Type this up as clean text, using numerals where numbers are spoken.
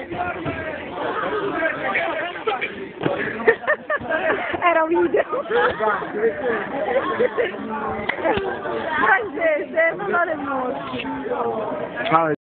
Era un video. Francese, non ho le morti.